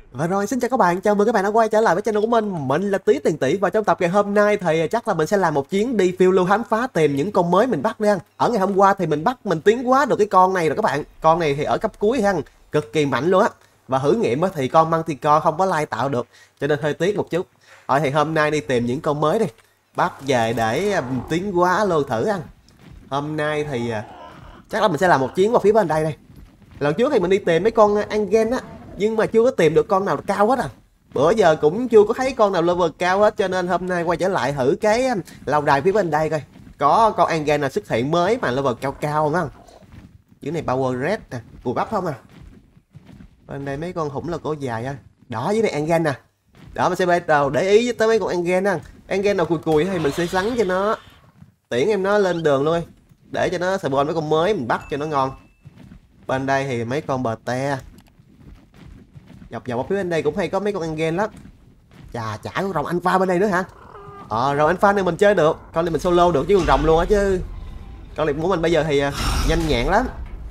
Và rồi, xin chào các bạn, chào mừng các bạn đã quay trở lại với channel của mình là Tí Tiền Tỷ. Và trong tập ngày hôm nay thì chắc là mình sẽ làm một chuyến đi phiêu lưu khám phá tìm những con mới mình bắt nha. Ở ngày hôm qua thì mình tiến hóa được cái con này rồi các bạn. Con này thì ở cấp cuối ha, cực kỳ mạnh luôn á. Và thử nghiệm thì con Manticore không có lai tạo được, cho nên hơi tiếc một chút. Rồi thì hôm nay đi tìm những con mới đi, bắt về để tiến hóa luôn thử ăn. Hôm nay thì chắc là mình sẽ làm một chuyến qua phía bên đây đây. Lần trước thì mình đi tìm mấy con Angen á, nhưng mà chưa có tìm được con nào cao hết à. Bữa giờ cũng chưa có thấy con nào level cao hết, cho nên hôm nay quay trở lại thử cái lâu đài phía bên đây coi có con Angen nào xuất hiện mới mà level cao cao không. Dưới này Power Red nè, cùi bắp không à. Bên đây mấy con hủng là cổ dài á. Đó, dưới này Angen nè. Đó, mình sẽ bắt đầu để ý tới mấy con Angen á. Angen nào cùi cùi thì mình sẽ sắn cho nó, tiễn em nó lên đường luôn, để cho nó spawn mấy con mới mình bắt cho nó ngon. Bên đây thì mấy con bờ te, dọc dọc ở phía bên đây cũng hay có mấy con Angen lắm. Chà, chả có rồng alpha bên đây nữa hả? Rồng alpha này mình chơi được, con này mình solo được chứ còn rồng luôn á chứ. Con này của mình bây giờ thì nhanh nhẹn lắm.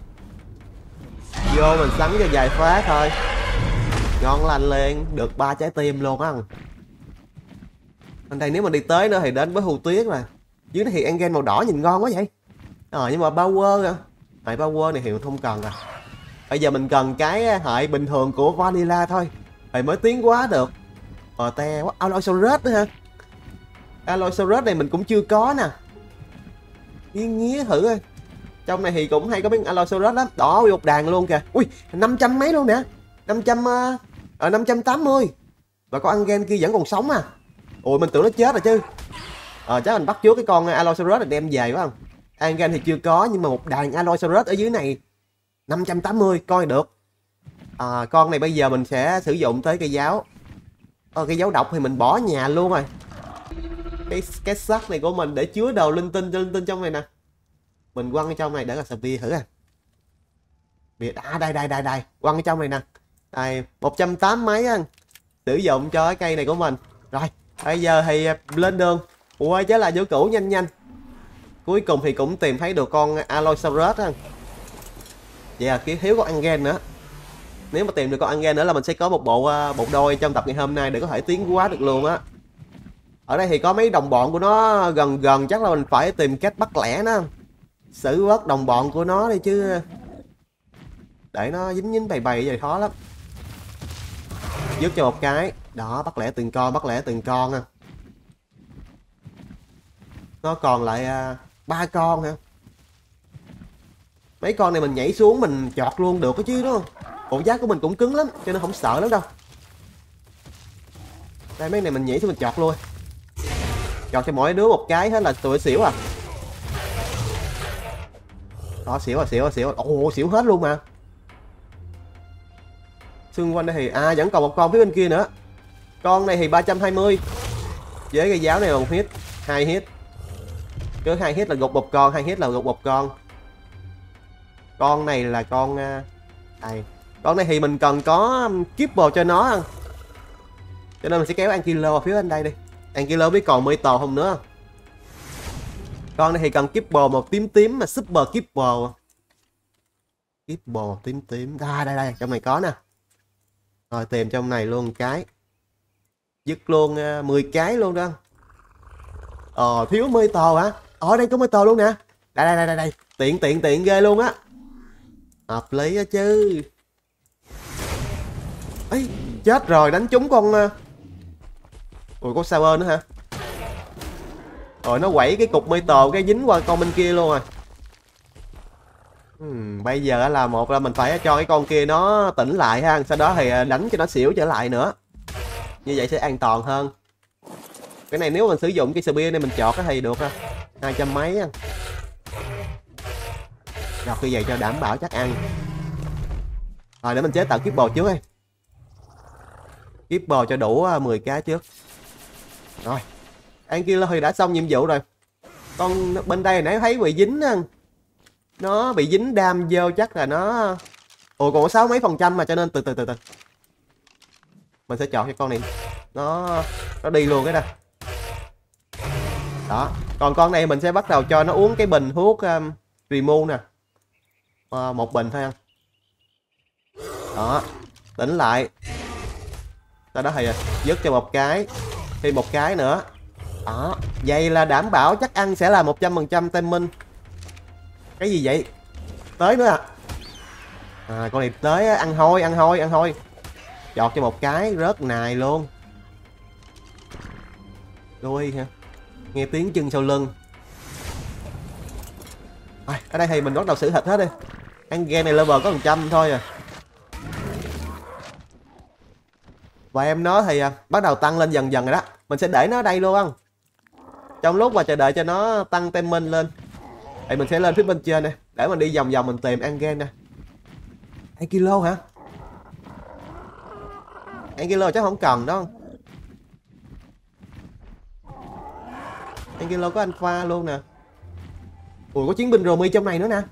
Vô mình sắn cho vài phát thôi, ngon lành liền, được 3 trái tim luôn á. Bên đây nếu mà đi tới nữa thì đến với Hù Tuyết mà. Dưới này thì Angen màu đỏ nhìn ngon quá vậy. Nhưng mà power à, hệ power này thì mình không cần rồi. Bây giờ mình cần cái hệ bình thường của Vanilla thôi thì mới tiến hóa được. Te quá, Allosaurus nữa hả? Allosaurus này mình cũng chưa có nè. Nghía thử coi. Trong này thì cũng hay có mấy Allosaurus lắm. Đó, một đàn luôn kìa. Ui, 500 mấy luôn nè. 580. Và con Angen kia vẫn còn sống à. Ui, mình tưởng nó chết rồi chứ. Chắc mình bắt trước cái con Allosaurus này đem về phải không? Angen thì chưa có, nhưng mà một đàn Allosaurus ở dưới này 580 coi được. Con này bây giờ mình sẽ sử dụng tới cây giáo. Cây giáo độc thì mình bỏ nhà luôn rồi. Cái sắt này của mình để chứa đồ linh tinh trong này nè. Mình quăng ở trong này để là Spear thử à. Đây, quăng ở trong này nè. Đây, 180 mấy á. Sử dụng cho cái cây này của mình. Rồi, bây giờ thì lên đường quay trở lại chỗ cũ nhanh. Cuối cùng thì cũng tìm thấy được con Allosaurus á. Vậy là thiếu con Angen nữa. Nếu mà tìm được con Angen nữa là mình sẽ có một bộ đôi trong tập ngày hôm nay để có thể tiến hóa được luôn á. Ở đây thì có mấy đồng bọn của nó gần, chắc là mình phải tìm cách bắt lẻ nó, xử bớt đồng bọn của nó đi chứ để nó dính bầy vậy khó lắm. Dứt cho một cái. Đó, bắt lẻ từng con ha. Nó còn lại 3 con hả? Mấy con này mình nhảy xuống mình chọt luôn được chứ đúng không? Bộ giáp của mình cũng cứng lắm cho nên không sợ lắm đâu. Đây, mấy này mình nhảy xuống mình chọt luôn. Chọt cho mỗi đứa một cái hết là tụi xỉu à. Đó, xỉu. Ồ, xỉu hết luôn mà. Xung quanh đây thì vẫn còn một con phía bên kia nữa. Con này thì 320. Với cây giáo này là 1 hit, 2 hit. Cứ 2 hit là gục một con, 2 hit là gục một con. Con này là con đây. Con này thì mình cần có Kipple cho nó, cho nên mình sẽ kéo Ankylo ở phía bên đây đi. Ankylo biết còn Metal không nữa. Con này thì cần Kipple màu tím mà Super Kipple. Kipple tím. Đây, trong này có nè. Rồi tìm trong này luôn cái. Dứt luôn 10 cái luôn đó. Thiếu Metal hả? Ở đây có Metal luôn nè. Đây. Tiện ghê luôn á. Hợp lý á chứ. Ấy, chết rồi, đánh trúng con. Ui, con Saber nữa hả? Rồi nó quẩy cái cục Metal cái dính qua con bên kia luôn rồi. Bây giờ là một là mình phải cho cái con kia nó tỉnh lại ha, sau đó thì đánh cho nó xỉu trở lại nữa. Như vậy sẽ an toàn hơn. Cái này nếu mình sử dụng cái Spear này mình chọt thì được ha. 200 mấy. Rồi như vậy cho đảm bảo chắc ăn. Rồi để mình chế tạo Kipple trước đi. Kipple cho đủ 10 cái trước. Rồi, Ankylo thì đã xong nhiệm vụ rồi. Con bên đây nãy thấy bị dính. Nó bị dính đam vô chắc là nó. Ủa, còn có 6 mấy % mà, cho nên từ. Mình sẽ chọn cái con này. Nó đi luôn cái đó. Đó, còn con này mình sẽ bắt đầu cho nó uống cái bình thuốc Remove nè. Một bình thôi ăn. Đó, tỉnh lại. Sau đó thì dứt cho một cái, thêm một cái nữa. Đó, vậy là đảm bảo chắc ăn sẽ là 100% tem minh. Cái gì vậy? Tới nữa à? À, con này tới ăn hôi, ăn hôi, ăn hôi. Chọt cho một cái rớt nài luôn. Đuôi hả? Nghe tiếng chân sau lưng. À, ở đây thì mình bắt đầu xử thịt hết đi. Ăn game này level có 100 thôi à. Và em nó thì bắt đầu tăng lên dần dần rồi đó. Mình sẽ để nó ở đây luôn không? Trong lúc mà chờ đợi cho nó tăng tem minh lên thì mình sẽ lên phía bên trên này để mình đi vòng vòng mình tìm ăn game nè. 2 kg hả? 2 kg chắc không cần đâu. 2 kg có alpha luôn nè. Ui, có chiến binh Romy trong này nữa nè.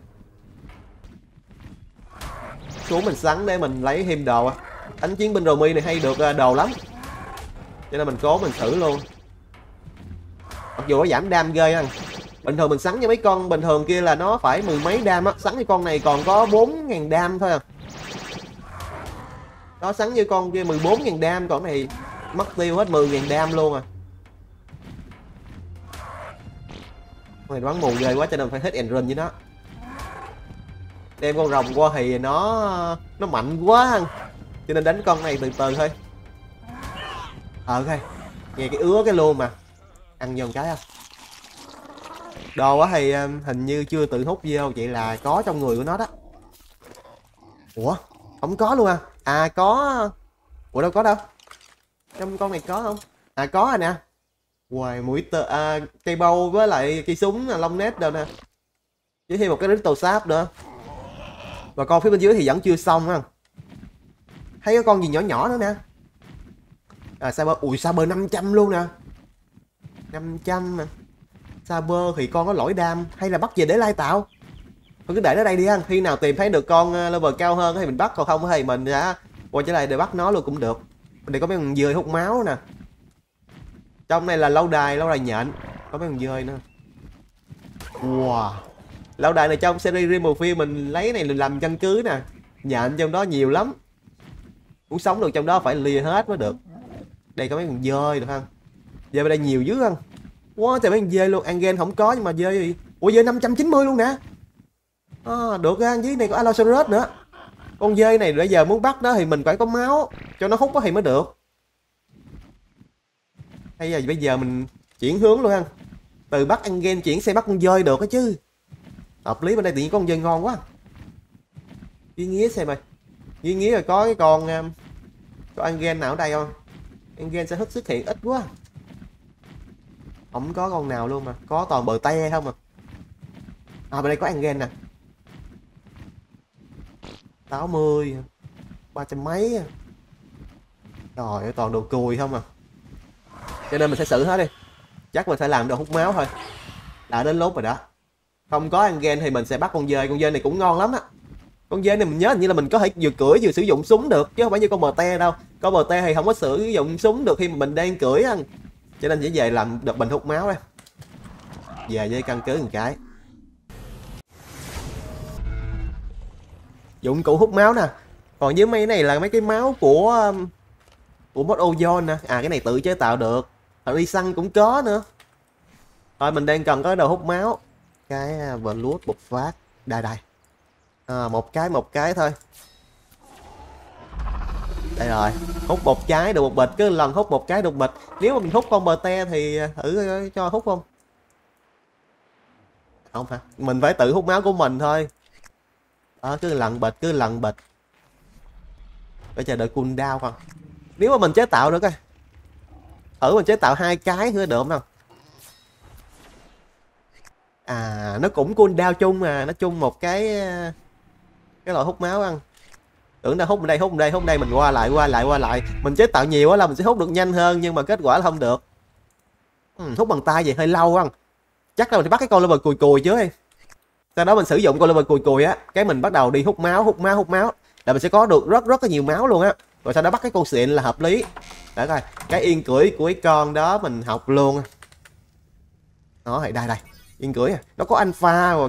Xuống mình sắn để mình lấy thêm đồ. Đánh chiến binh Romy này hay được đồ lắm, cho nên mình cố mình thử luôn. Mặc dù nó giảm đam ghê anh. Bình thường mình sắn cho mấy con bình thường kia là nó phải mười mấy đam á, sắn với con này còn có 4.000 đam thôi à. Đó, sắn như con kia 14.000 đam, còn này mất tiêu hết 10.000 đam luôn à. Con này bắn mù ghê quá cho nên phải hết end run với nó. Đem con rồng qua thì nó mạnh quá anh, cho nên đánh con này từ từ thôi. Ok, nghe cái ứa cái luôn mà. Ăn vô một cái không? Đồ á thì hình như chưa tự hút vô, vậy là có trong người của nó đó. Ủa? Không có luôn à? À có. Ủa đâu có đâu. Trong con này có không? À có rồi nè. Hoài mũi cây bâu với lại cây súng long nét đâu nè. Với thêm một cái crystal sáp nữa. Và con phía bên dưới thì vẫn chưa xong ha. Thấy có con gì nhỏ nhỏ nữa nè. À Saber, ui Saber 500 luôn nè. 500 nè. Saber thì con có lỗi đam hay là bắt về để lai tạo? Thôi cứ để nó đây đi anh, khi nào tìm thấy được con level cao hơn thì mình bắt, còn không thì mình đã quay trở lại để bắt nó luôn cũng được. Bên đây có mấy con dơi hút máu nè. Trong này là lâu đài nhện, có mấy con dơi nữa. Wow, lâu đài này trong series Remofield mình lấy này làm căn cứ nè. Nhện trong đó nhiều lắm, muốn sống được trong đó phải lìa hết mới được. Đây có mấy con dơi được không? Dơi bên đây nhiều dữ không? Wow, trời mấy con dơi luôn, Angen không có nhưng mà dơi gì? Ủa dơi 590 luôn nè. À, được á, dưới này có Allosaurus nữa. Con dơi này bây giờ muốn bắt nó thì mình phải có máu cho nó hút thì mới được. Hay là bây giờ mình chuyển hướng luôn anh, từ bắt Angen chuyển sang bắt con dơi được á chứ. Hợp lý, bên đây tự nhiên có con dơi ngon quá. Duy Nghĩa xem rồi. Duy Nghĩa rồi có cái con có Angen nào ở đây không? Angen sẽ xuất hiện ít quá. Không có con nào luôn mà, có toàn bờ te không à. À bên đây có Angen nè. 60 300 mấy. Rồi toàn đồ cùi không à. Cho nên mình sẽ xử hết đi. Chắc mình phải làm đồ hút máu thôi. Đã đến lúc rồi đó. Không có Angen thì mình sẽ bắt con dơi này cũng ngon lắm á. Con dơi này mình nhớ hình như là mình có thể vừa cưỡi vừa sử dụng súng được, chứ không phải như con bờ te đâu. Con bờ te thì không có sử dụng súng được khi mà mình đang cưỡi anh. Cho nên chỉ về làm đợt bình hút máu đây. Về với căn cứ một cái. Dụng cụ hút máu nè. Còn dưới mấy cái này là mấy cái máu của boss Ozone nè. À cái này tự chế tạo được. Rồi đi săn cũng có nữa. Rồi mình đang cần có đồ hút máu. Cái blood bộc phát. Đây đây. À, một cái thôi. Đây rồi. Hút một cái được một bịch, cứ lần hút một cái được bịch. Nếu mà mình hút con bờ te thì thử cho hút không? Không hả? Mình phải tự hút máu của mình thôi. Đó, cứ lần bịch. Để chờ đợi cooldown không? Nếu mà mình chế tạo được coi. Thử mình chế tạo 2 cái nữa được không? À nó cũng cooldown chung mà, nó chung một cái loại hút máu ăn. Tưởng đã hút bên đây mình qua lại. Mình chế tạo nhiều quá là mình sẽ hút được nhanh hơn, nhưng mà kết quả là không được. Hút bằng tay vậy hơi lâu ăn. Chắc là mình phải bắt cái con level cùi trước đi. Sau đó mình sử dụng con level cùi á, cái mình bắt đầu đi hút máu là mình sẽ có được rất là nhiều máu luôn á. Rồi sau đó bắt cái con xịn là hợp lý. Để coi, cái yên cưỡi của cái con đó mình học luôn. Đó thì đây yên cưỡi à, nó có alpha rồi.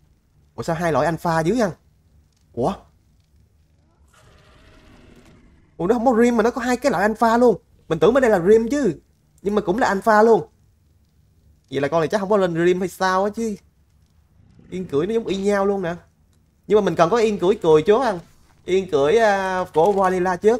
Ủa sao 2 loại alpha dưới ăn? Ủa Ủa nó không có rim mà nó có 2 cái loại alpha luôn. Mình tưởng bên đây là rim chứ, nhưng mà cũng là alpha luôn. Vậy là con này chắc không có lên rim hay sao á chứ. Yên cưỡi nó giống y nhau luôn nè. Nhưng mà mình cần có yên cưỡi cười trước ăn. Yên cưỡi của Vanilla trước.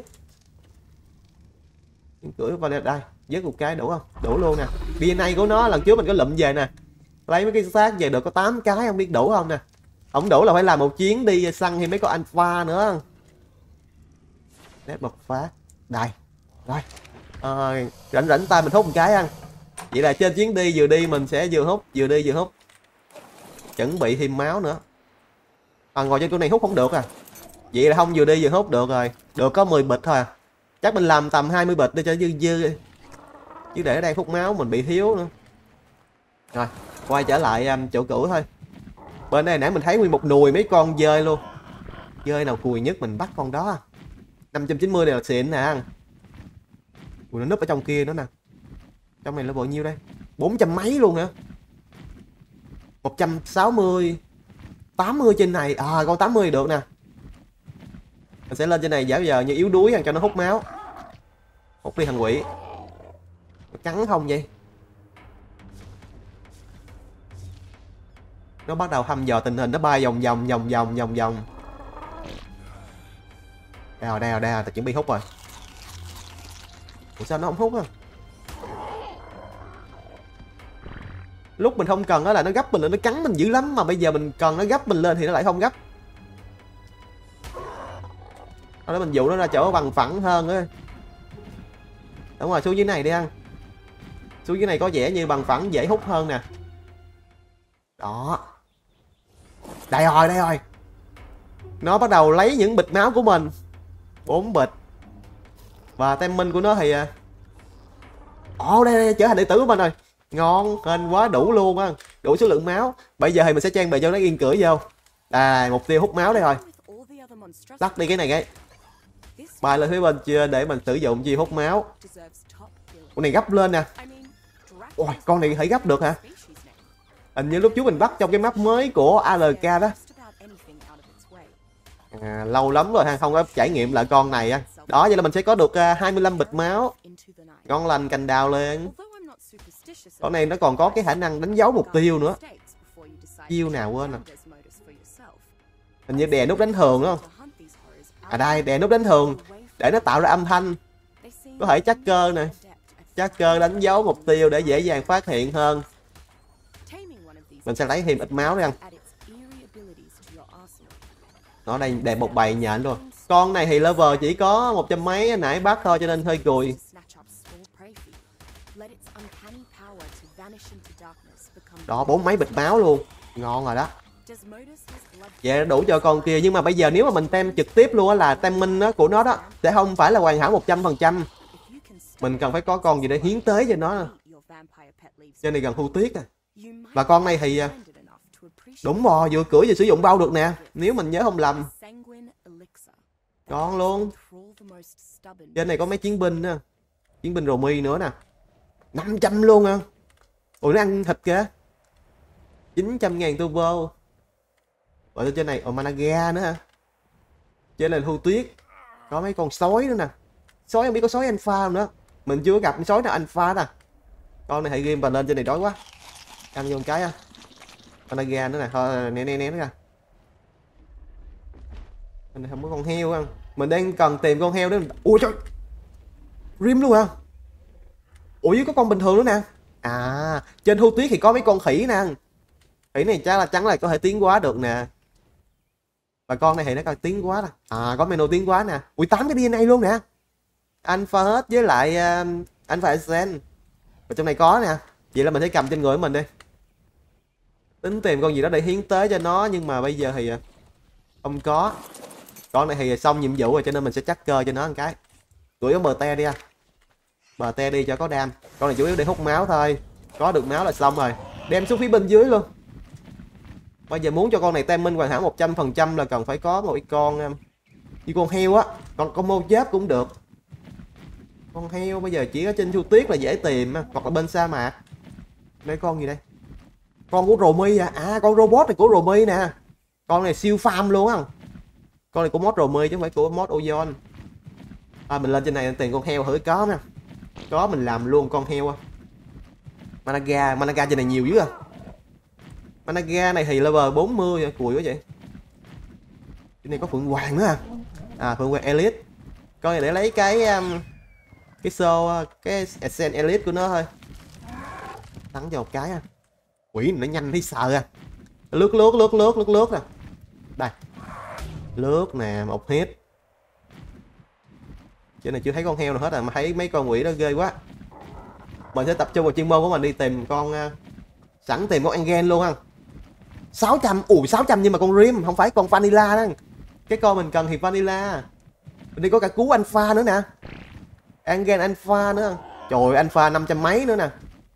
Yên cưỡi Vanilla đây, vớt một cái đủ không? Đủ luôn nè. DNA của nó lần trước mình có lụm về nè. Lấy mấy cái xác về được có 8 cái, không biết đủ không nè. Không đủ là phải làm một chuyến đi săn thêm mấy con alpha nữa. Nét một phát. Đây. Rồi. Rảnh rảnh tay mình hút một cái ăn. Vậy là trên chuyến đi vừa đi mình sẽ vừa hút, vừa đi vừa hút. Chuẩn bị thêm máu nữa. Ngồi trên chỗ này hút không được à. Vậy là không vừa đi vừa hút được rồi. Được có 10 bịch thôi à. Chắc mình làm tầm 20 bịch để cho dư dư. Chứ để ở đây hút máu mình bị thiếu nữa. Rồi, quay trở lại chỗ cũ thôi. Bên đây nãy mình thấy nguyên một nùi mấy con dơi luôn. Dơi nào cùi nhất mình bắt con đó. 590 này là xịn nè. Ui, nó núp ở trong kia nữa nè. Trong này là bao nhiêu đây? 400 mấy luôn hả? 160 80 trên này. Con 80 được nè. Mình sẽ lên trên này giả giờ như yếu đuối cho nó hút máu. Hút đi thằng quỷ. Nó cắn không vậy? Nó bắt đầu thăm dò tình hình, nó bay vòng vòng. Đào, ta chuẩn bị hút rồi. Ủa sao nó không hút á? Lúc mình không cần đó là nó gấp mình lên, nó cắn mình dữ lắm. Mà bây giờ mình cần nó gấp mình lên thì nó lại không gấp. Đó mình dụ nó ra chỗ bằng phẳng hơn á. Đúng rồi, xuống dưới này đi ăn. Xuống dưới này có vẻ như bằng phẳng dễ hút hơn nè. Đó. Đây rồi. Nó bắt đầu lấy những bịch máu của mình. 4 bịch. Và tem minh của nó thì đây trở thành đệ tử của mình rồi. Ngon, hên quá, đủ luôn á. Đủ số lượng máu. Bây giờ thì mình sẽ trang bị cho nó yên cưỡi vô. Mục tiêu hút máu đây rồi. Tắt đi cái này cái. Bay lên phía bên kia để mình sử dụng chi hút máu. Con này gấp lên nè. Ôi, con này thể gấp được hả? Hình như lúc trước mình bắt trong cái map mới của ALK đó. Lâu lắm rồi ha, không có trải nghiệm lại con này á. Đó, vậy là mình sẽ có được 25 bịch máu. Ngon lành cành đào lên. Con này nó còn có cái khả năng đánh dấu mục tiêu nữa. Chiêu nào quên rồi. Hình như đè nút đánh thường đúng không? Đây, đè nút đánh thường để nó tạo ra âm thanh. Có thể chắc cơ nè. Chắc cơ đánh dấu mục tiêu để dễ dàng phát hiện hơn. Mình sẽ lấy thêm ít máu đi ăn. Nó đây đẹp một bầy nhện luôn. Con này thì level chỉ có 100 mấy nãy bắt thôi cho nên hơi cùi. Đó, 4 mấy bịch máu luôn. Ngon rồi đó. Vậy đủ cho con kia. Nhưng mà bây giờ nếu mà mình tem trực tiếp luôn á là tem minh đó, của nó đó sẽ không phải là hoàn hảo 100%. Mình cần phải có con gì để hiến tế cho nó. Trên này gần Thu Tuyết à. Và con này thì đúng rồi, vừa cưỡi vừa sử dụng bao được nè. Nếu mình nhớ không lầm. Con luôn. Trên này có mấy chiến binh nữa. Chiến binh rồ mi nữa nè. 500 luôn à. Ủa nó ăn thịt kìa. 900.000 turbo. Ở trên này Managa nữa hả? Trên này Thu Tuyết. Có mấy con sói nữa nè. Sói không biết có sói alpha không nữa. Mình chưa gặp sói nào alpha nè. Con này hãy game và lên trên này đói quá. Ăn vô một cái á. Managa nữa nè. Thôi né nó ra. Bên này không có con heo không? Mình đang cần tìm con heo đó. Ui trời. Rim luôn hả? Ủa dưới có con bình thường nữa nè. Trên Thu Tuyết thì có mấy con khỉ nè. Khỉ này chắc là có thể tiến hóa được nè. Và con này thì nó coi tiến hóa nè. Có menu tiến hóa nè. Ui 8 cái DNA luôn nè. Alpha hết với lại Alpha Ascent. Và trong này có nè. Vậy là mình sẽ cầm trên người của mình đi. Tính tìm con gì đó để hiến tế cho nó. Nhưng mà bây giờ thì không có. Con này thì xong nhiệm vụ rồi cho nên mình sẽ chắc cơ cho nó một cái. Gửi ở bờ te đi à. Bờ te đi cho có đam. Con này chủ yếu để hút máu thôi. Có được máu là xong rồi. Đem xuống phía bên dưới luôn. Bây giờ muốn cho con này tem minh hoàn hảo 100% là cần phải có một con như con heo á. Con mô chớp cũng được. Con heo bây giờ chỉ ở trên Thu Tuyết là dễ tìm. Hoặc là bên sa mạc. Đây con gì đây? Con của Romy à. Con robot này của Romy nè. Con này siêu farm luôn á. Con này của mod Romy chứ không phải của mod Ozone. Mình lên trên này tìm con heo thử có nha. Có mình làm luôn con heo. Managa trên này nhiều dữ à. Managa này thì level 40 cùi quá vậy. Trên này có Phượng Hoàng nữa à. Phượng Hoàng Elite. Coi để lấy cái show cái Ascent Elite của nó thôi. Bắn cho một cái à. Quỷ nó nhanh thấy sợ à. Lướt nè. Đây. Lướt nè, một hit. Trên này chưa thấy con heo nào hết à, mà thấy mấy con quỷ đó ghê quá. Mình sẽ tập trung vào chuyên môn của mình đi tìm con sẵn tìm con Angen luôn ha. 600, 600 nhưng mà con Rim không phải con Vanilla đó. Cái con mình cần thì Vanilla. Mình đi có cả cú Alpha nữa nè. Angen Alpha nữa. Trời, Alpha 500 mấy nữa nè.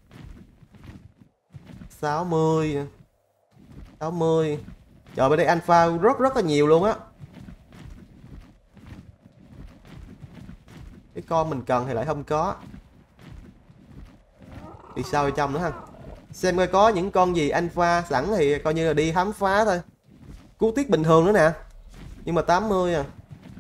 60. Trời, bên đây Alpha rất là nhiều luôn á. Cái con mình cần thì lại không có. Đi sao ở trong nữa ha. Xem coi có những con gì Alpha sẵn thì coi như là đi khám phá thôi. Cú tiết bình thường nữa nè. Nhưng mà 80 à.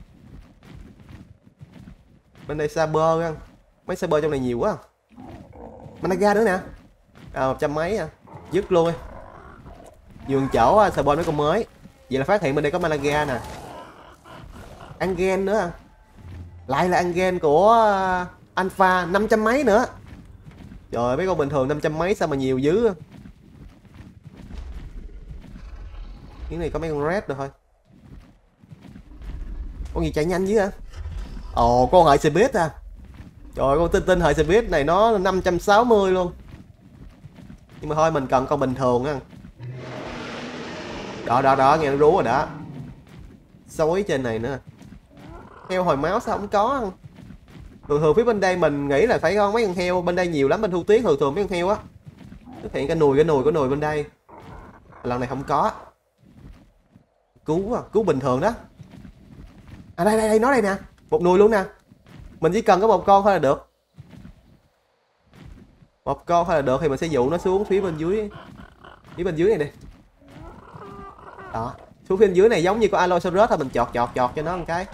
Bên đây Saber á. Mấy Saber trong này nhiều quá. Managa nữa nè. 100 mấy à. Dứt luôn. Nhường chỗ Saber mấy con mới. Vậy là phát hiện bên đây có Managa nè. Angen nữa à. Lại là Angen của Alpha 500 mấy nữa. Trời, mấy con bình thường 500 mấy sao mà nhiều dữ. Cái này có mấy con red rồi thôi. Con gì chạy nhanh dữ hả? Ồ, con hợi Speed à. Trời, con tinh hợi Speed này nó 560 luôn. Nhưng mà thôi mình cần con bình thường á. Đó nghe nó rú rồi đó. Sói trên này nữa. Heo hồi máu sao không có không? Thường phía bên đây mình nghĩ là phải con mấy con heo bên đây nhiều lắm, bên Thu Tuyết thường mấy con heo á. Xuất hiện cái nùi bên đây. Lần này không có. Cứu bình thường đó. À đây nó đây nè, một nùi luôn nè. Mình chỉ cần có một con thôi là được. Một con thôi là được thì mình sẽ dụ nó xuống phía bên dưới. Phía bên dưới này đi. Đó, xuống phía bên dưới này giống như con Allosaurus thôi, mình chọt cho nó một cái.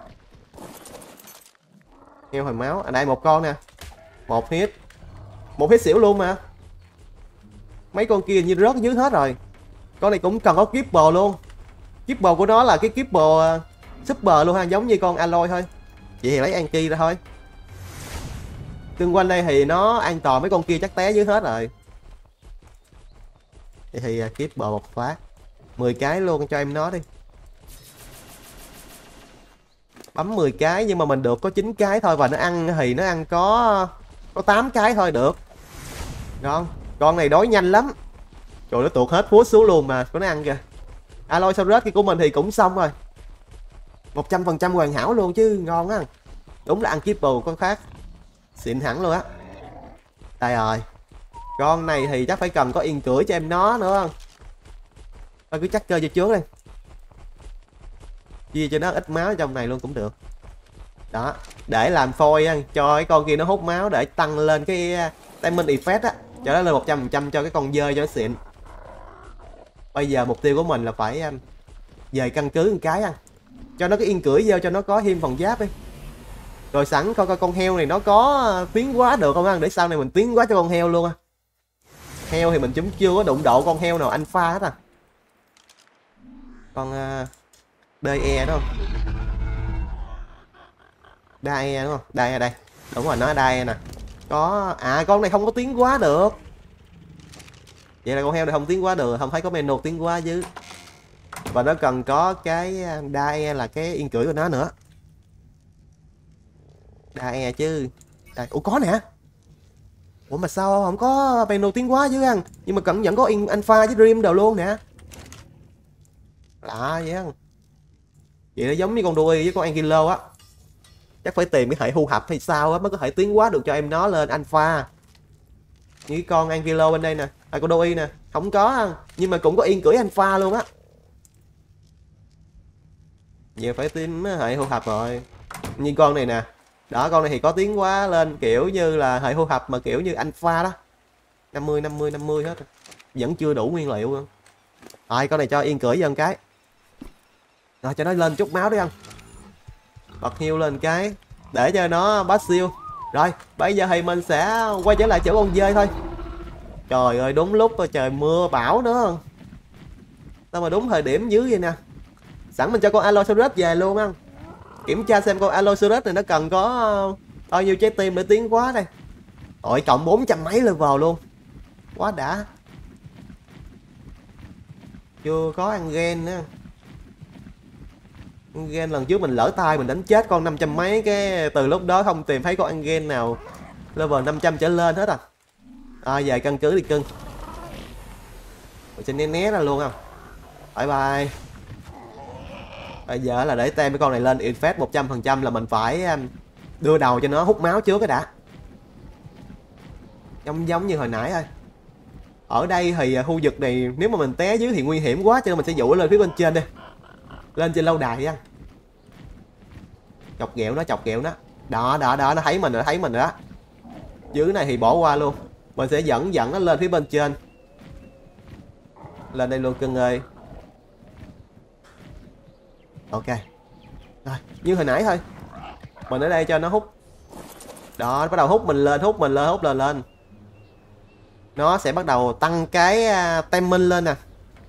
Heo hồi máu, đây một con nè. Một hit xỉu luôn mà. Mấy con kia như rớt dưới hết rồi. Con này cũng cần có Keeper luôn. Keeper của nó là cái Keeper Super luôn ha, giống như con Alloy thôi. Vậy thì lấy Anki ra thôi. Xung quanh đây thì nó an toàn, mấy con kia chắc té dưới hết rồi. Vậy thì Keeper một phát 10 cái luôn cho em nó đi. Bấm 10 cái nhưng mà mình được có 9 cái thôi. Và nó ăn thì nó ăn có 8 cái thôi được. Ngon. Con này đói nhanh lắm. Trời, nó tuột hết phút xuống luôn mà có nó ăn kìa. Allosaurus của mình thì cũng xong rồi. 100% hoàn hảo luôn chứ, ngon á. Đúng là ăn Keeper con khác. Xịn hẳn luôn á. Đây rồi. Con này thì chắc phải cần có yên cưỡi cho em nó nữa. Thôi cứ chắc chơi cho trước đi. Chia cho nó ít máu trong này luôn cũng được. Đó, để làm phôi cho cái con kia nó hút máu để tăng lên cái Diamond Effect á, cho nó lên 100% cho cái con dơi cho nó xịn. Bây giờ mục tiêu của mình là phải về căn cứ một cái cho nó cái yên cưỡi vô cho nó có thêm phòng giáp đi. Rồi sẵn coi con heo này nó có tiến hóa được không để sau này mình tiến hóa cho con heo luôn. Heo thì mình chúng chưa có đụng độ con heo nào alpha hết Con DE đúng không? DE đúng không? DE đây. Đúng rồi, nó DE nè. Có con này không có tiến hóa được. Vậy là con heo này không tiến hóa được, không thấy có menu tiến hóa chứ. Và nó cần có cái DE là cái yên cưỡi của nó nữa. DE chứ. Đây, có nè. Ủa mà sao không có menu tiến hóa chứ nhưng mà vẫn có in alpha với dream đều luôn nè. Lạ vậy vậy nó giống như con đuôi với con Angelo á. Chắc phải tìm cái hệ hưu hập hay sao á mới có thể tiến hóa được cho em nó lên alpha. Như cái con Angelo bên đây nè, con đuôi nè, không có nhưng mà cũng có yên cưỡi alpha luôn á. Giờ phải tìm hệ hưu hập rồi. Như con này nè. Đó, con này thì có tiến hóa lên kiểu như là hệ hưu hập mà kiểu như alpha đó. 50 hết. Vẫn chưa đủ nguyên liệu luôn. Rồi con này cho yên cưỡi vô cái. Rồi cho nó lên chút máu đi Bật heal lên cái. để cho nó bát siêu. Rồi bây giờ thì mình sẽ quay trở lại chỗ con dơi thôi. Trời ơi, đúng lúc trời mưa bão nữa, sao mà đúng thời điểm dưới vậy nè. Sẵn mình cho con Allosaurus về luôn á, kiểm tra xem con Allosaurus này nó cần có bao nhiêu trái tim để tiến hóa đây. Ôi cộng 400 mấy level luôn, quá đã. Chưa có ăn gen nữa. Ăn gen lần trước mình lỡ tay mình đánh chết con 500 mấy, cái từ lúc đó không tìm thấy con ăn gen nào level 500 trở lên hết à. Về căn cứ đi cưng. Mình sẽ né ra luôn không. Bye bye. Bây giờ là để tem cái con này lên infect 100% là mình phải đưa đầu cho nó hút máu trước cái đã. Giống như hồi nãy thôi. Ở đây thì khu vực này nếu mà mình té dưới thì nguy hiểm quá, cho nên mình sẽ dụ lên phía bên trên đi. Lên trên lâu đài á. Chọc ghẹo nó. Đó, nó thấy mình rồi đó. Dưới này thì bỏ qua luôn. Mình sẽ dẫn nó lên phía bên trên. Lên đây luôn cưng ơi. Ok. Rồi, như hồi nãy thôi. Mình ở đây cho nó hút. Đó, bắt đầu hút mình lên. Nó sẽ bắt đầu tăng cái timing lên nè.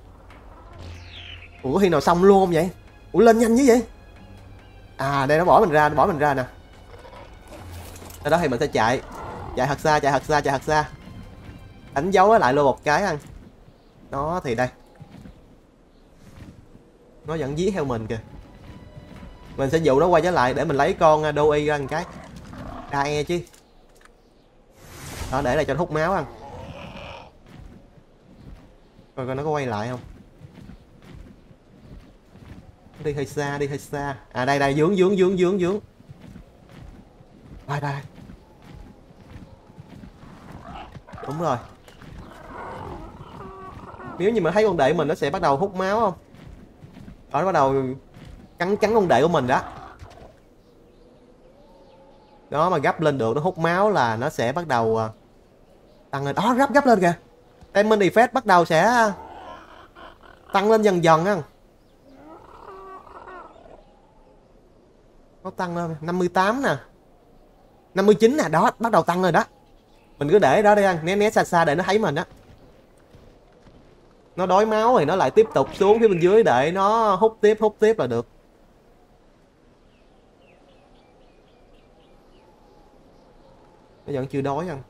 Ủa khi nào xong luôn không vậy? Ủa lên nhanh như vậy? Đây nó bỏ mình ra nè. Sau đó thì mình sẽ chạy thật xa. Đánh dấu lại luôn một cái ăn. Nó thì đây. Nó vẫn dí theo mình kìa. Mình sẽ dụ nó quay trở lại để mình lấy con Doi ra một cái. Chứ. Đó, để lại cho nó hút máu ăn. Coi nó có quay lại không. Đi hơi xa. Đây dướng. Đây. Đúng rồi. Nếu như mà thấy con đệ mình nó sẽ bắt đầu hút máu không. Đó, nó bắt đầu cắn con đệ của mình đó. Đó mà gấp lên được nó hút máu là nó sẽ bắt đầu tăng lên. Đó, gấp lên kìa. Diamond Effect bắt đầu sẽ tăng lên dần á. Nó tăng lên 58 nè, 59 nè, đó bắt đầu tăng rồi đó. Mình cứ để đó đi ăn, né xa để nó thấy mình á. Nó đói máu thì nó lại tiếp tục xuống phía bên dưới để nó hút tiếp là được. Nó vẫn chưa đói ăn.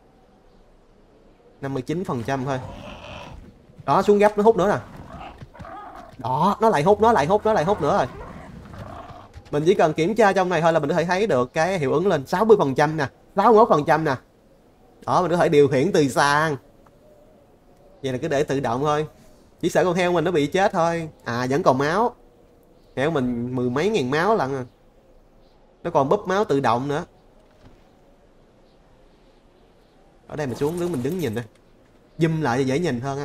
59% thôi. Đó, xuống gấp nó hút nữa nè. Đó, nó lại hút nữa rồi. Mình chỉ cần kiểm tra trong này thôi là mình có thể thấy được cái hiệu ứng lên 60% nè, 61% nè. Đó, mình có thể điều khiển từ xa. Vậy là cứ để tự động thôi. Chỉ sợ con heo mình nó bị chết thôi. Vẫn còn máu. Heo mình 10 mấy ngàn máu lận à. Nó còn búp máu tự động nữa. Ở đây mình xuống mình đứng nhìn nè. Zoom lại cho dễ nhìn hơn ha.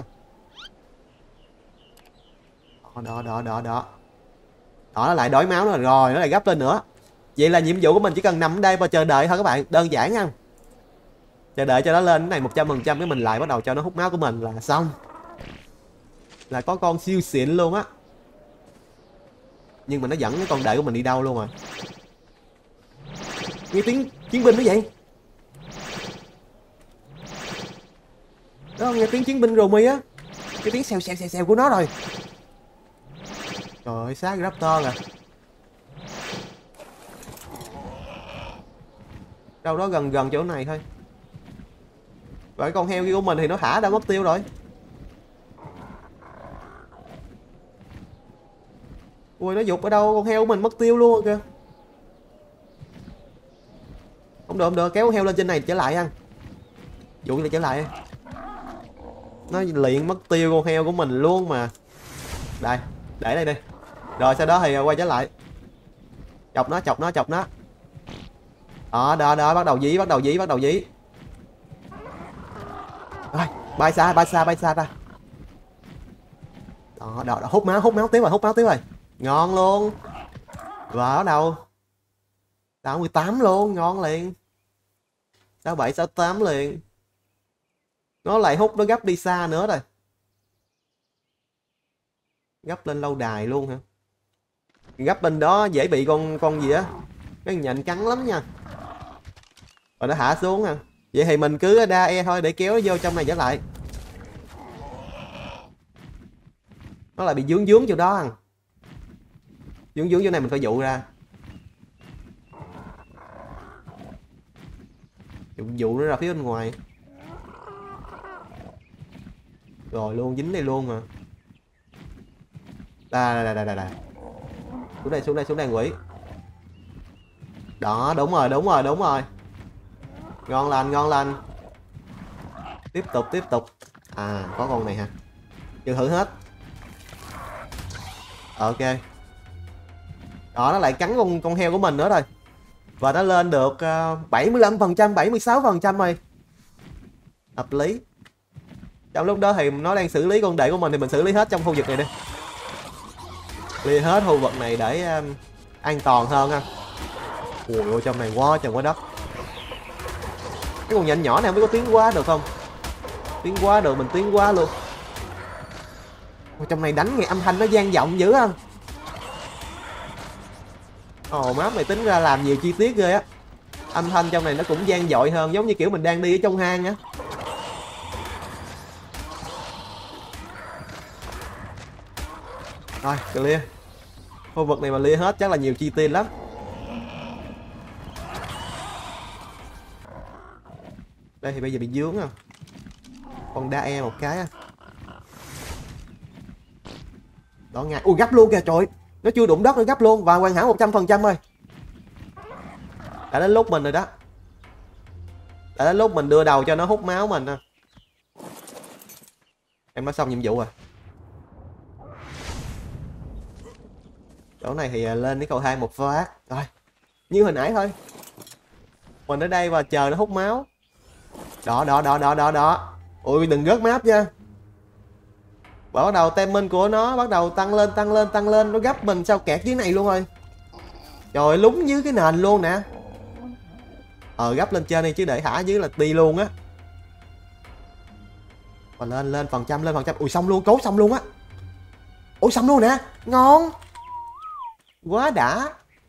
Đó, nó lại đói máu nữa rồi, nó lại gấp lên nữa. Vậy là nhiệm vụ của mình chỉ cần nằm ở đây và chờ đợi thôi các bạn, đơn giản nha. Chờ đợi cho nó lên cái này 100% cái mình lại bắt đầu cho nó hút máu của mình là xong. Là có con siêu xịn luôn á. Nhưng mà nó dẫn cái con đệ của mình đi đâu luôn rồi. Nghe tiếng chiến binh nữa vậy. Đó, nghe tiếng chiến binh Romy á. Cái tiếng xèo của nó rồi. Trời ơi, xác Raptor à. Đâu đó gần chỗ này thôi. Và cái con heo kia của mình thì nó thả đã mất tiêu rồi. Ui, nó giục ở đâu, con heo của mình mất tiêu luôn kìa. Không được, kéo con heo lên trên này trở lại ăn. Dụ lại trở lại. Nó liền mất tiêu con heo của mình luôn mà. Đây, để đây đi. Rồi sau đó thì quay trở lại. Chọc nó. Đó, bắt đầu dí. Rồi, bay xa ra. Đó, hút máu tiếp rồi. Ngon luôn. Và ở đâu? 68 luôn, ngon liền. 67, 68 liền. Nó lại hút, nó gấp đi xa nữa rồi. Gấp lên lâu đài luôn hả? Gấp bên đó dễ bị con gì á. Cái nhện cắn lắm nha. Rồi nó hạ xuống nè. Vậy thì mình cứ đa e thôi để kéo nó vô trong này trở lại. Nó lại bị dướng dướng chỗ đó. Dướng dướng chỗ này mình phải dụ ra. Dụ nó ra phía bên ngoài. Rồi luôn, dính đây luôn mà. Đây. Xuống đây quỷ. Đó, đúng rồi. Ngon lành. Tiếp tục. À, có con này hả? Chưa thử hết. Ok. Đó, nó lại cắn con heo của mình nữa rồi. Và nó lên được 75%, 76% rồi. Hợp lý. Trong lúc đó thì nó đang xử lý con đệ của mình thì mình xử lý hết trong khu vực này đi. Clear hết khu vực này để an toàn hơn ha. Ui ôi, trong này quá trời quá đất. Cái con nhện nhỏ này không biết có tiến quá được không? Tiến quá được, mình tiến quá luôn. Ôi, trong này đánh nghe âm thanh nó vang vọng dữ không? Ồ, map này tính ra làm nhiều chi tiết ghê á. Âm thanh trong này nó cũng vang dội hơn, giống như kiểu mình đang đi ở trong hang á. Rồi, clear. Khu vực này mà clear hết chắc là nhiều chi tiết lắm. Đây thì bây giờ bị dướng không? Còn đa e một cái á. Đó ngay. Ui, gấp luôn kìa trời. Nó chưa đụng đất nó gấp luôn và hoàn hảo 100% thôi. Đã đến lúc mình rồi đó. Đã đến lúc mình đưa đầu cho nó hút máu mình nè. Em nói xong nhiệm vụ rồi. Chỗ này thì lên cái cầu thang một phát. Rồi. Như hồi nãy thôi. Mình ở đây và chờ nó hút máu. Đó. Ui, đừng rớt map nha. Bắt đầu timing của nó bắt đầu tăng lên. Nó gấp mình sao kẹt dưới này luôn rồi. Trời, lúng dưới cái nền luôn nè. Gấp lên trên đi chứ để thả dưới là đi luôn á. Và lên phần trăm. Ui, xong luôn, cốt xong luôn á. Ui, xong luôn nè. Ngon. Quá đã.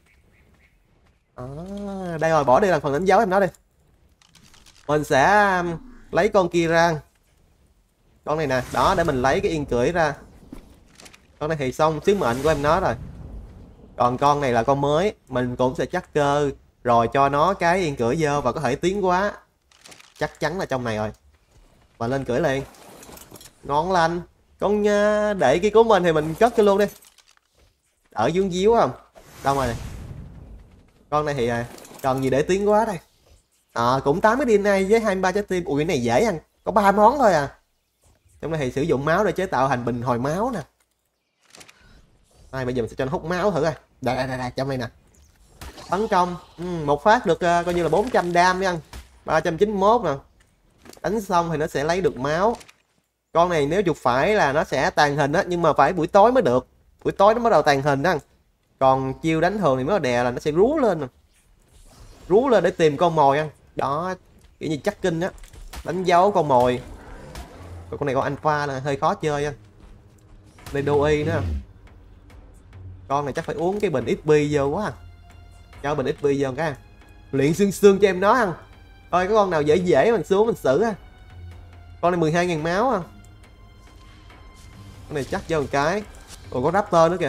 Đây rồi, bỏ đi là phần đánh dấu em nói đi. Mình sẽ lấy con kia ra. Con này nè, đó để mình lấy cái yên cưỡi ra. Con này thì xong sứ mệnh của em nó rồi. Còn con này là con mới, mình cũng sẽ chắc cơ rồi cho nó cái yên cưỡi vô và có thể tiến hóa. Chắc chắn là trong này rồi. Và lên cưỡi liền. Ngon lành. Con đệ kia của mình thì mình cất cho luôn đi. Ở dương díu không? Đâu rồi này. Con này thì cần gì để tiến hóa đây. Cũng 8 cái DNA với 23 trái tim. Ui, cái này dễ ăn. Có 3 món thôi à. Trong đây thì sử dụng máu để chế tạo thành bình hồi máu nè. Bây giờ mình sẽ cho nó hút máu thử coi. Đây, trong này nè. Tấn công. Một phát được coi như là 400 đam đi ăn. 391 nè. Đánh xong thì nó sẽ lấy được máu. Con này nếu chuột phải là nó sẽ tàn hình á. Nhưng mà phải buổi tối mới được. Buổi tối nó bắt đầu tàn hình đó. Còn chiêu đánh thường thì mới đè là nó sẽ rú lên nè. Rú lên để tìm con mồi ăn. Đó, kiểu như chắc kinh á. Đánh dấu con mồi. Còn con này con alpha là hơi khó chơi á. Đây đô y nữa. Con này chắc phải uống cái bình XP vô quá. Cho bình XP vô cái. Luyện xương cho em nó ăn. Thôi, có con nào dễ mình xuống mình xử á. Con này 12.000 máu à. Con này chắc vô một cái. Còn có Raptor nữa kìa.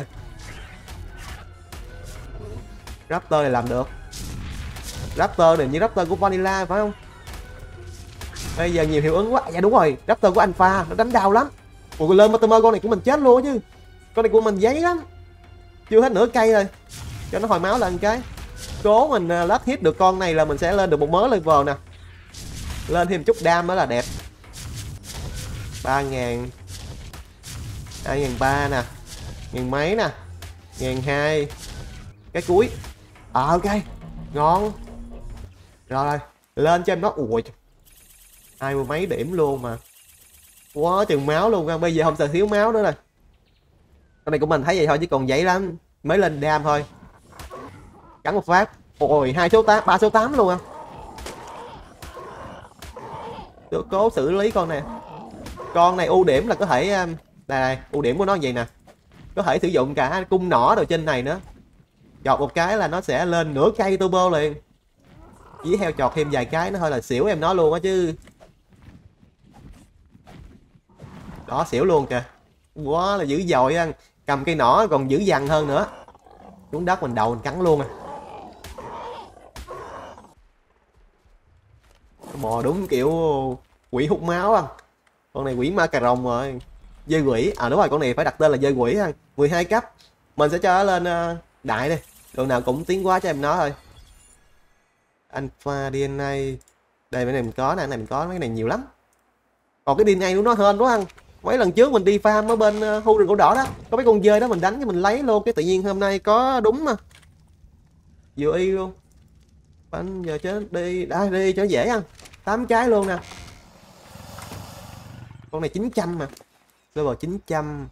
Raptor này làm được. Raptor này như Raptor của Vanilla phải không? Bây giờ nhiều hiệu ứng quá. Dạ đúng rồi, Raptor của Alpha nó đánh đau lắm. Ủa, lên Mortimer con này của mình chết luôn chứ. Con này của mình giấy lắm. Chưa hết nửa cây rồi. Cho nó hồi máu lên cái. Cố mình lát hit được con này là mình sẽ lên được một mớ level nè. Lên thêm chút đam nữa là đẹp. 3.000 2.300 nè. 1.000 mấy nè. 1.200. Cái cuối. Ok. Ngon. Rồi. Lên cho em nó. Ui, 20 mấy điểm luôn mà. Quá chừng máu luôn. Bây giờ không sợ thiếu máu nữa rồi. Con này của mình thấy vậy thôi chứ còn dễ lắm. Mới lên đam thôi. Cắn một phát. Ôi, 2 số 8, 3 số 8 luôn à. Tôi cố xử lý con này. Con này ưu điểm là có thể đây, ưu điểm của nó vậy nè. Có thể sử dụng cả cung nỏ đồ trên này nữa. chọt một cái là nó sẽ lên nửa cây turbo liền. Chỉ theo chọt thêm vài cái nó thôi là xỉu em nó luôn á chứ. Đó, xỉu luôn kìa. Quá là dữ dội á. Cầm cây nỏ còn dữ dằn hơn nữa. Xuống đất mình đầu mình cắn luôn à. Bò đúng kiểu quỷ hút máu á. Con này quỷ ma cà rồng rồi. Dơi quỷ. À đúng rồi, con này phải đặt tên là dơi quỷ ha. 12 cấp. Mình sẽ cho nó lên đại đi. Đường nào cũng tiến hóa cho em nó thôi. Alpha DNA. Đây cái này mình có nè, cái này mình có mấy cái này nhiều lắm. Còn cái DNA của nó hên quá ăn. Mấy lần trước mình đi farm ở bên khu rừng gỗ đỏ đó, có mấy con dơi đó mình đánh cho mình lấy luôn, cái tự nhiên hôm nay có đúng mà. Vừa y luôn. Bánh giờ chứ đi, đi cho dễ ăn. 8 cái luôn nè. Con này 900 mà. Level 900.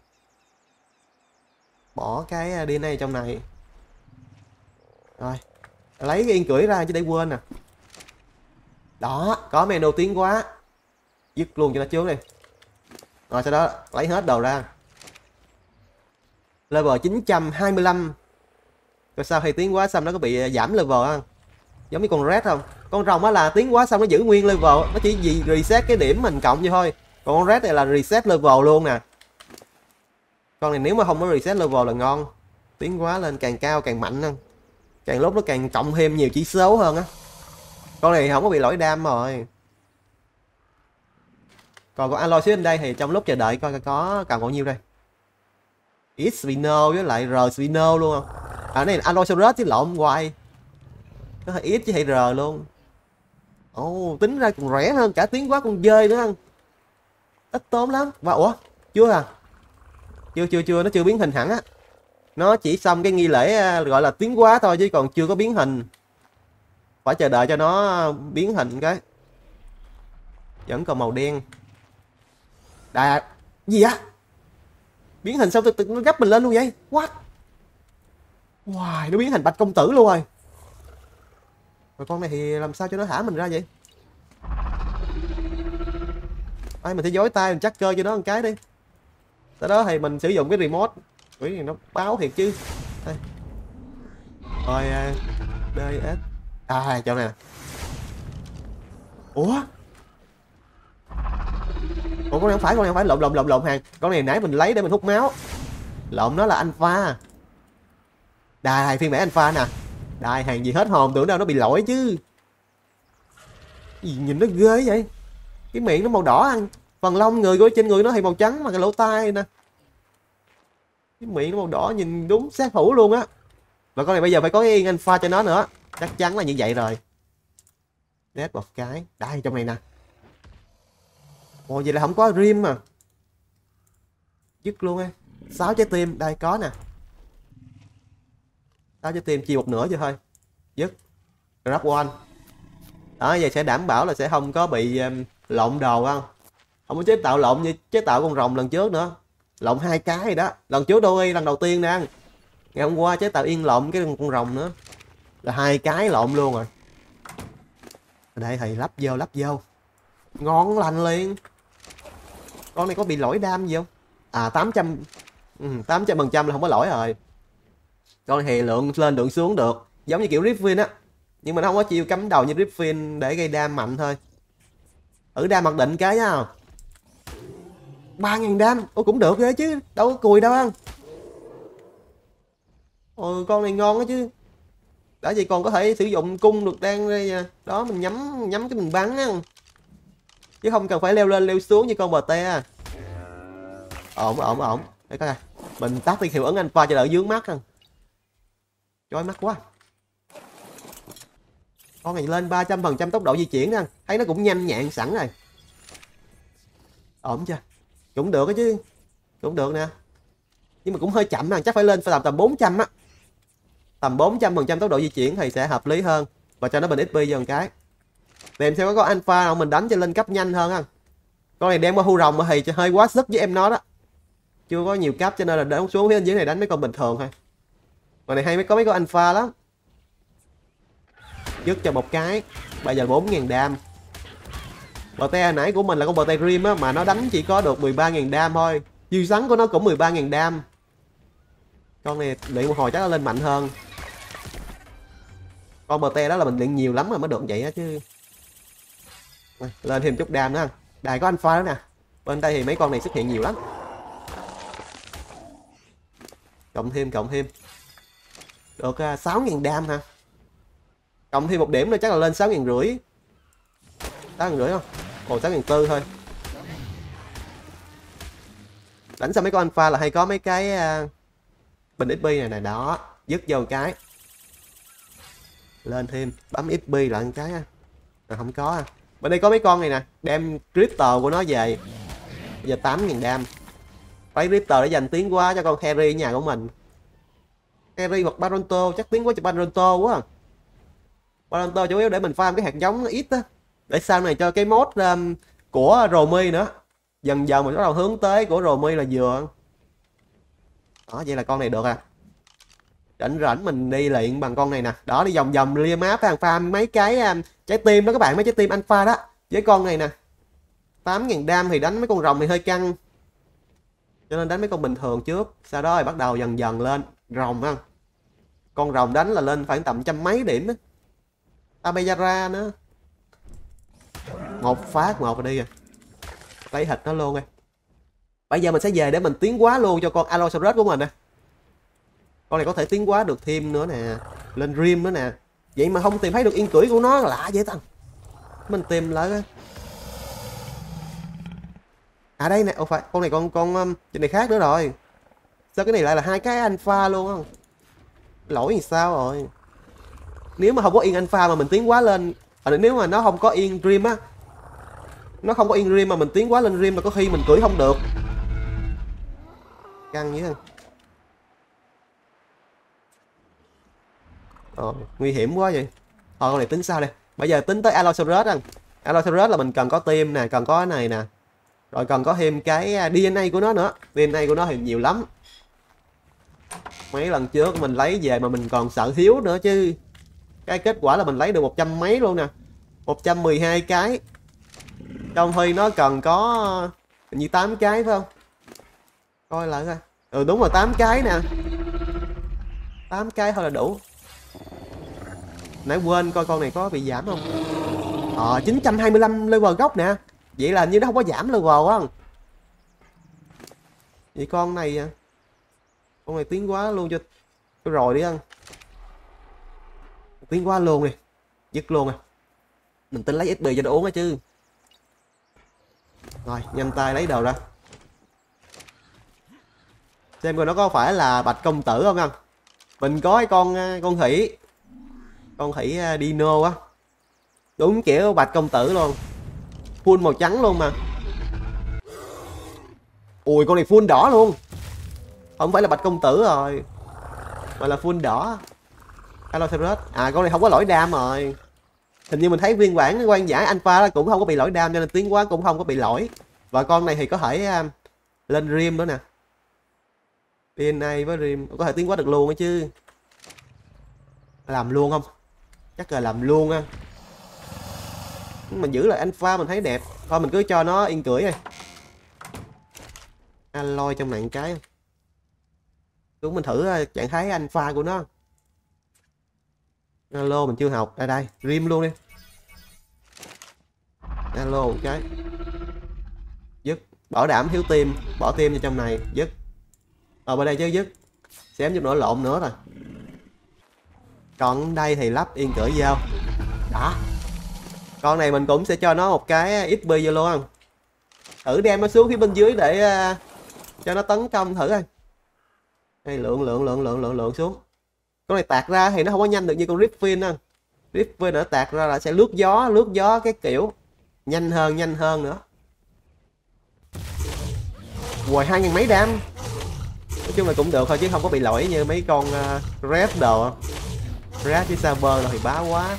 Bỏ cái DNA trong này. Rồi. Lấy cái yên cưỡi ra chứ để quên nè. Đó, có menu tiến hóa. Dứt luôn cho nó trước đi. Rồi sau đó lấy hết đồ ra. Level 925. Rồi sau khi tiến hóa xong nó có bị giảm level không? Giống như con red không? Con rồng á là tiến hóa xong nó giữ nguyên level, nó chỉ gì reset cái điểm mình cộng vô thôi. Còn con red này là reset level luôn nè. Con này nếu mà không có reset level là ngon. Tiến hóa lên càng cao càng mạnh hơn. Càng lúc nó càng cộng thêm nhiều chỉ số hơn á. Con này không có bị lỗi đam rồi. Còn con alloy xíu bên đây thì trong lúc chờ đợi coi có cần bao nhiêu đây. X Spino với lại R Spino luôn không? À này Allosaurus chứ lộn hoài. Nó hơi X chứ hay R luôn. Ồ, tính ra còn rẻ hơn cả tiến hóa con dơi nữa không? Ít tốn lắm. Và ủa, chưa à? Chưa, nó chưa biến hình hẳn á. Nó chỉ xong cái nghi lễ gọi là tiến hóa thôi chứ còn chưa có biến hình. Phải chờ đợi cho nó biến hình cái. Vẫn còn màu đen. Gì á? Biến hình sao tự nó gấp mình lên luôn vậy? What? Wow, nó biến thành bạch công tử luôn rồi. Rồi con này thì làm sao cho nó thả mình ra vậy? Mình sẽ dối tay mình chắc cơ cho nó một cái đi. Sau đó thì mình sử dụng cái remote. Quỷ này nó báo thiệt chứ. Đây. Rồi DS. Chỗ này nè. Ủa con này không phải lộn hàng. Con này nãy mình lấy để mình hút máu. Lộn nó là alpha. Đây phiên bản alpha nè. Đây hàng gì hết hồn, tưởng đâu nó bị lỗi chứ. Gì nhìn nó ghê vậy. Cái miệng nó màu đỏ ăn. Phần lông người của trên người nó thì màu trắng mà cái lỗ tai nè. Cái miệng nó màu đỏ nhìn đúng sát thủ luôn á. Và con này bây giờ phải có cái yên alpha cho nó nữa. Chắc chắn là như vậy rồi. Nét một cái. Đây trong này nè. Ồ vậy là không có rim mà. Dứt luôn á. 6 trái tim. Đây có nè. 6 trái tim chia một nửa cho thôi. Dứt. Grab one. Đó vậy sẽ đảm bảo là sẽ không có bị lộn đồ không. Không có chế tạo lộn như chế tạo con rồng lần trước nữa. Lộn 2 cái rồi đó. Lần trước đôi lần đầu tiên nè. Ngày hôm qua chế tạo yên lộn cái con rồng nữa. Là 2 cái lộn luôn rồi. Ở đây thầy lắp vô. Ngon lành liền. Con này có bị lỗi đam gì không? 800 800% là không có lỗi rồi. Con này thì lượng lên lượng xuống được. Giống như kiểu Riffin á. Nhưng mà nó không có chiêu cắm đầu như Riffin để gây đam mạnh thôi. Thử đam mặc định cái nha. 3.000 đam. Ôi cũng được ghê chứ. Đâu có cùi đâu ăn. Ôi con này ngon đó chứ. Đã vậy còn có thể sử dụng cung được đang đây nha. Đó mình nhắm cái mình bắn á. Chứ không cần phải leo lên leo xuống như con bờ te. Ổn. Để coi. Mình tắt đi hiệu ứng alpha cho đỡ dướng mắt không. Chói mắt quá. Con này lên 300% tốc độ di chuyển nè. Thấy nó cũng nhanh nhẹn sẵn rồi. Ổn chưa? Cũng được đó chứ. Cũng được nè. Nhưng mà cũng hơi chậm nè. Chắc phải lên phải tầm 400 á. Tầm 400% tốc độ di chuyển thì sẽ hợp lý hơn. Và cho nó bình XP vô một cái. Tìm xem có alpha nào mình đánh cho lên cấp nhanh hơn không. Con này đem qua hưu rồng thì hơi quá sức với em nó đó. Chưa có nhiều cấp cho nên là để xuống phía bên dưới này đánh mấy con bình thường thôi. Con này hay có mấy con alpha lắm. Dứt cho một cái. Bây giờ 4.000 đam. Bờ te nãy của mình là con bờ te Grim á. Mà nó đánh chỉ có được 13.000 đam thôi. Dư sắn của nó cũng 13.000 đam. Con này luyện một hồi chắc nó lên mạnh hơn. Con BT đó là mình luyện nhiều lắm rồi mới được vậy á chứ. Lên thêm chút đam nữa. Đài có alpha đó nè. Bên đây thì mấy con này xuất hiện nhiều lắm. Cộng thêm. Được 6.000 đam ha. Cộng thêm một điểm nữa chắc là lên 6.500. 6.500 không? Ồ 6.400 thôi. Đánh xong mấy con alpha là hay có mấy cái bình XP này đó. Dứt vô cái. Lên thêm. Bấm XP lại một cái. Rồi không có. Bên đây có mấy con này nè. Đem Crystal của nó về. Bây giờ 8.000 đam. Lấy Crystal để dành tiến hóa cho con Harry ở nhà của mình. Harry hoặc Baronto. Chắc tiến hóa cho Baronto quá. Baronto chủ yếu để mình farm cái hạt giống nó ít á. Để sau này cho cái mode của Romy nữa. Dần dần mình bắt đầu hướng tới của Romy là vừa. Đó vậy là con này được à. Rảnh mình đi luyện bằng con này nè. Đó đi vòng vòng lia map farm mấy cái trái tim đó các bạn. Mấy trái tim alpha đó. Với con này nè 8.000 đam thì đánh mấy con rồng thì hơi căng. Cho nên đánh mấy con bình thường trước. Sau đó thì bắt đầu dần dần lên rồng ha. Con rồng đánh là lên khoảng tầm trăm mấy điểm đó. Abeyara nữa. Một phát một rồi đi rồi. Lấy thịt nó luôn rồi. Bây giờ mình sẽ về để mình tiến hóa luôn cho con Allosaurus của mình nè. Con này có thể tiến hóa được thêm nữa nè. Lên Rim nữa nè. Vậy mà không tìm thấy được yên cưỡi của nó lạ vậy ta. Mình tìm lại. À đây nè. Ồ phải. Con này con trên này khác nữa rồi. Sao cái này lại là hai cái alpha luôn không? Lỗi thì sao rồi. Nếu mà không có yên alpha mà mình tiến hóa lên. Nếu mà nó không có yên Rim á. Nó không có yên Rim mà mình tiến hóa lên Rim là có khi mình cưỡi không được. Căng vậy. Nguy hiểm quá vậy. Con này tính sao đây? Bây giờ tính tới Allosaurus anh. Allosaurus là mình cần có tim nè, cần có cái này nè. Rồi cần có thêm cái DNA của nó nữa. DNA của nó thì nhiều lắm. Mấy lần trước mình lấy về mà mình còn sợ thiếu nữa chứ. Cái kết quả là mình lấy được 100 mấy luôn nè. 112 cái. Trong khi nó cần có như 8 cái phải không? Coi lại coi. Ừ đúng rồi 8 cái nè. 8 cái thôi là đủ. Nãy quên coi con này có bị giảm không. 925 level gốc nè. Vậy là như nó không có giảm level á. Vậy con này tiến hóa luôn cho rồi đi ăn. Tiến hóa luôn đi. Dứt luôn à. Mình tính lấy XP cho nó uống á chứ. Rồi nhanh tay lấy đồ ra. Xem coi nó có phải là bạch công tử không anh. Mình có cái con khỉ. Con khỉ Dino á. Đúng kiểu bạch công tử luôn. Full màu trắng luôn mà. Ui con này full đỏ luôn. Không phải là bạch công tử rồi. Mà là full đỏ. Allosaurus. À con này không có lỗi đam rồi. Hình như mình thấy phiên bản quan giải alpha cũng không có bị lỗi đam cho nên tiến hóa cũng không có bị lỗi. Và con này thì có thể lên Rim nữa nè. DNA với Rim có thể tiến hóa được luôn ấy chứ. Làm luôn không? Chắc là làm luôn á. Mình giữ lại alpha mình thấy đẹp. Thôi mình cứ cho nó yên cưỡi này. Alloy trong này một cái. Chúng mình thử trạng thái alpha của nó. Alo mình chưa học. Đây Rim luôn đi. Alo một cái. Dứt. Bảo đảm thiếu tim. Bỏ tim vào trong này. Dứt. Bên đây chứ dứt. Xém chút nữa lộn nữa rồi. Còn đây thì lắp yên cưỡi vô. Đó. Con này mình cũng sẽ cho nó một cái XP vô luôn. Thử đem nó xuống phía bên dưới để cho nó tấn công thử coi. Đây lượng xuống. Con này tạt ra thì nó không có nhanh được như con Riffin á. Riffin nó tạt ra là sẽ lướt gió cái kiểu nhanh hơn nữa. Hoài 2.000 mấy đam. Nói chung là cũng được thôi chứ không có bị lỗi như mấy con Red đồ. Red với Saber rồi thì bá quá.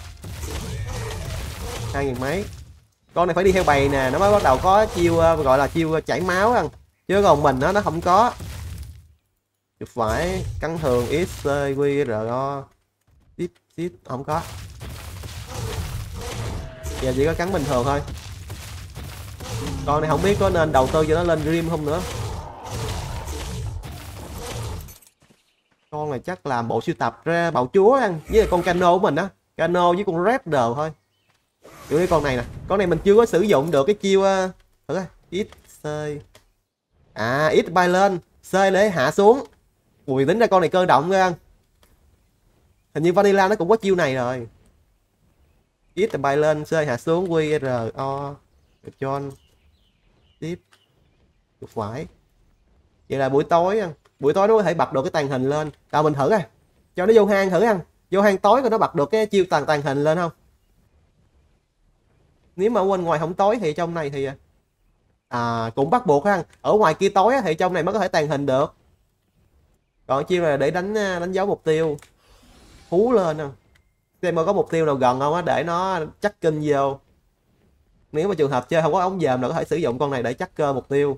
2.000 mấy. Con này phải đi theo bầy nè, nó mới bắt đầu có chiêu gọi là chiêu chảy máu ăn. Chứ còn mình nó không có. Phải cắn thường X Q R O ship không có. Giờ chỉ có cắn bình thường thôi. Con này không biết có nên đầu tư cho nó lên Rim không nữa. Con này chắc làm bộ sưu tập ra bạo chúa ăn, với là con cano của mình á, cano với con red đồ thôi. Kiểu cái con này nè, con này mình chưa có sử dụng được cái chiêu thử coi, ít xơi. À, ít bay lên, xơi để hạ xuống. Ui, tính ra con này cơ động nha. Hình như vanilla nó cũng có chiêu này rồi. Ít bay lên, xơi hạ xuống, QRO, John, tiếp, được phải. Vậy là buổi tối nó có thể bật được cái tàng hình lên. Đâu mình thử coi, cho nó vô hang thử ăn, vô hang tối coi nó bật được cái chiêu tàng hình lên không. Nếu mà ở bên ngoài không tối thì trong này thì cũng bắt buộc ha. Ở ngoài kia tối thì trong này mới có thể tàng hình được. Còn chiêu này để đánh dấu mục tiêu, hú lên không, xem mà có mục tiêu nào gần không á, để nó chắc kinh vô. Nếu mà trường hợp chơi không có ống dòm là có thể sử dụng con này để chắc cơ mục tiêu.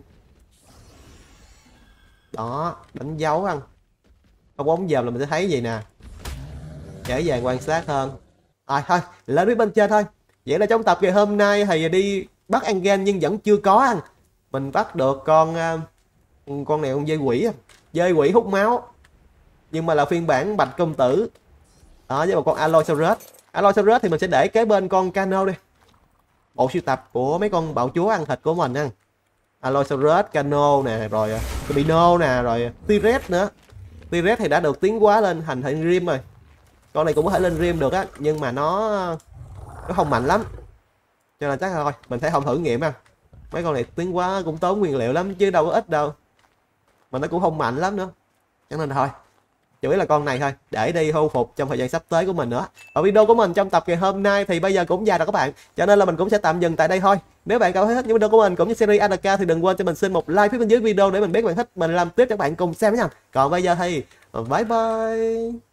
Đó, đánh dấu ăn, không có ống dòm là mình sẽ thấy gì nè, dễ dàng quan sát hơn. Rồi thôi, lên với bên trên thôi. Vậy là trong tập ngày hôm nay thì đi bắt Angen nhưng vẫn chưa có ăn. Mình bắt được con này, con dơi quỷ hút máu, nhưng mà là phiên bản bạch công tử. Đó, với một con Allosaurus. Allosaurus thì mình sẽ để kế bên con Cano đi, bộ sưu tập của mấy con bạo chúa ăn thịt của mình nha. Allosaurus, Cano nè, rồi Bino nè, rồi T-Rex nữa. T-Rex thì đã được tiến hóa lên thành Rim rồi. Con này cũng có thể lên Rim được á, nhưng mà nó không mạnh lắm, cho nên chắc thôi mình sẽ không thử nghiệm ha. Mấy con này tiến hóa cũng tốn nguyên liệu lắm chứ đâu có ít đâu, mà nó cũng không mạnh lắm nữa, cho nên thôi chủ yếu là con này thôi, để đi hồi phục trong thời gian sắp tới của mình nữa. Ở video của mình trong tập ngày hôm nay thì bây giờ cũng dài rồi các bạn, cho nên là mình cũng sẽ tạm dừng tại đây thôi. Nếu bạn cảm thấy thích những video của mình cũng như series ANK thì đừng quên cho mình xin một like phía bên dưới video để mình biết bạn thích mình làm tiếp cho các bạn cùng xem nha. Còn bây giờ thì bye bye.